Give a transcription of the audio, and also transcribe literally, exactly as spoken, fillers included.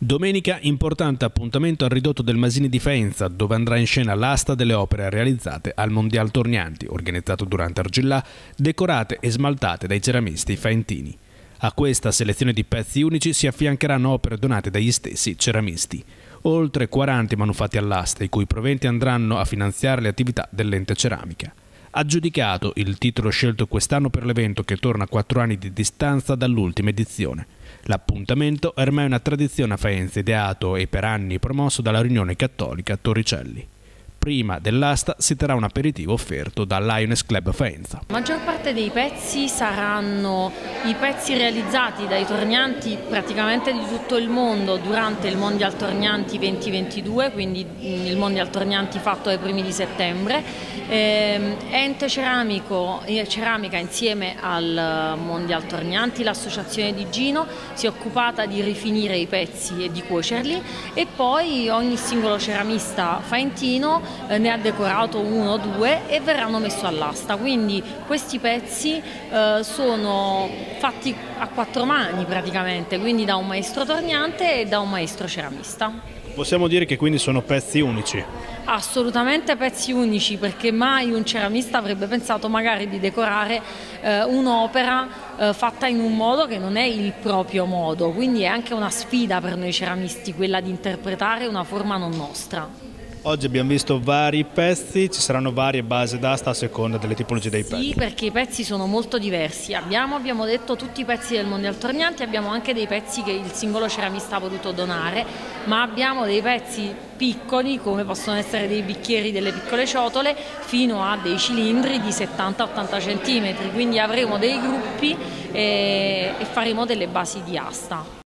Domenica importante appuntamento al ridotto del Masini di Faenza, dove andrà in scena l'asta delle opere realizzate al Mondial Tornianti, organizzato durante Argillà, decorate e smaltate dai ceramisti faentini. A questa selezione di pezzi unici si affiancheranno opere donate dagli stessi ceramisti. Oltre quaranta manufatti all'asta, i cui proventi andranno a finanziare le attività dell'ente ceramica. Aggiudicato il titolo scelto quest'anno per l'evento, che torna a quattro anni di distanza dall'ultima edizione. L'appuntamento è ormai una tradizione a Faenza, ideato e per anni promosso dalla Riunione Cattolica Torricelli. Prima dell'asta si terrà un aperitivo offerto dal Lions Club Faenza. La maggior parte dei pezzi saranno i pezzi realizzati dai tornianti praticamente di tutto il mondo durante il Mondial Tornianti duemilaventidue, quindi il Mondial Tornianti fatto ai primi di settembre. Eh, Ente Ceramico, Ceramica insieme al Mondial Tornianti, l'associazione di Gino, si è occupata di rifinire i pezzi e di cuocerli, e poi ogni singolo ceramista faentino ne ha decorato uno o due e verranno messi all'asta. Quindi questi pezzi eh, sono fatti a quattro mani praticamente, quindi da un maestro torniante e da un maestro ceramista. Possiamo dire che quindi sono pezzi unici? Assolutamente pezzi unici, perché mai un ceramista avrebbe pensato magari di decorare eh, un'opera eh, fatta in un modo che non è il proprio modo, quindi è anche una sfida per noi ceramisti quella di interpretare una forma non nostra. Oggi abbiamo visto vari pezzi, ci saranno varie basi d'asta a seconda delle tipologie dei pezzi. Sì, perché i pezzi sono molto diversi. Abbiamo, abbiamo detto, tutti i pezzi del Mondial Tornianti, abbiamo anche dei pezzi che il singolo ceramista ha voluto donare, ma abbiamo dei pezzi piccoli, come possono essere dei bicchieri, delle piccole ciotole, fino a dei cilindri di settanta ottanta centimetri, quindi avremo dei gruppi e, e faremo delle basi di asta.